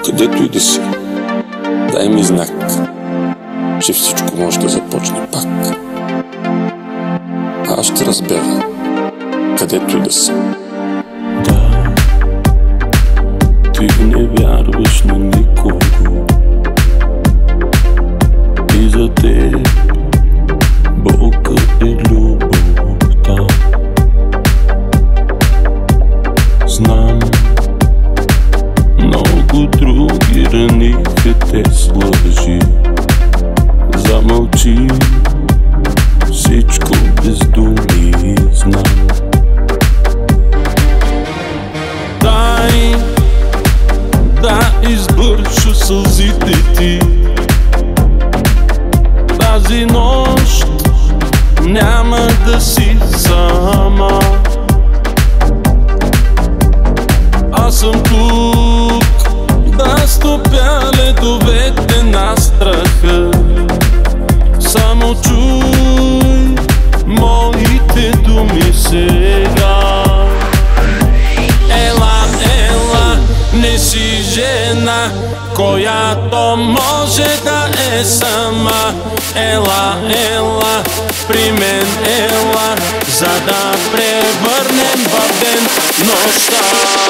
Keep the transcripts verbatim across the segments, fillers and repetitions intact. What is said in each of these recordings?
Където и да си, дай ми знак, че всичко може да започне пак. А аз ще разбера, където и да си. Да, ти не вярваш на никого и за теб болка е любовта. Знам, много други раниха те с лъжи. Замълчи, всичко без думи знам. Дай да избърша сълзите ти. Тази нощ няма да си сама. Аз съм тук да стопя ледовете на страха. Само чуй моите думи сега. Ела, ела, не си жена, която може да е сама. Ела, ела, при мен ела, за да превърнем в ден нощта.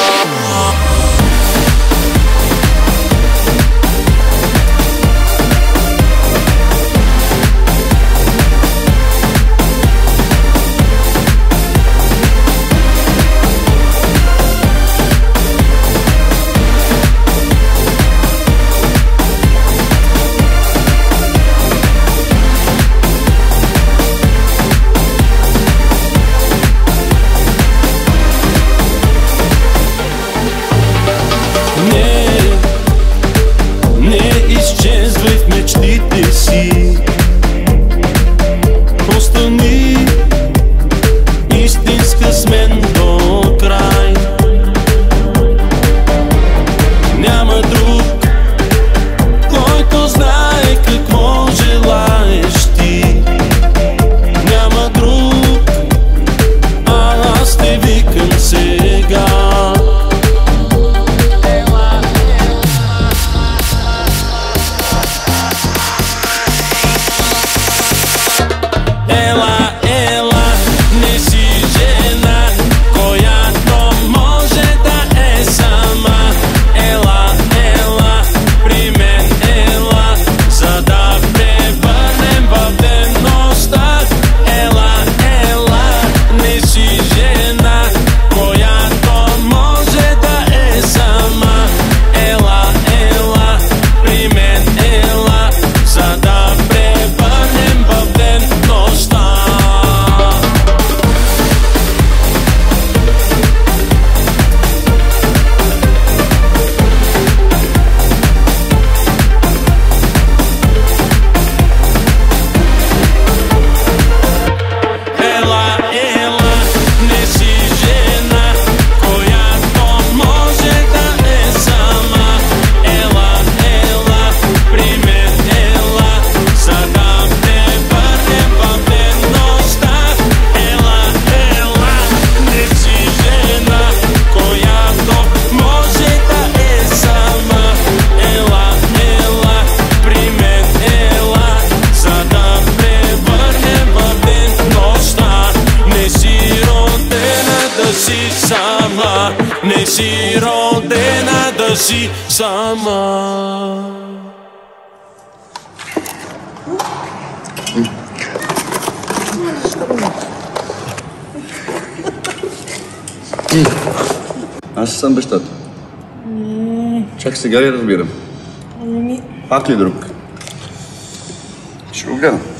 си сама. Аз съм бащата. Чак сега ли разбирам? Ами... Пак ли друг? Ще го гледам.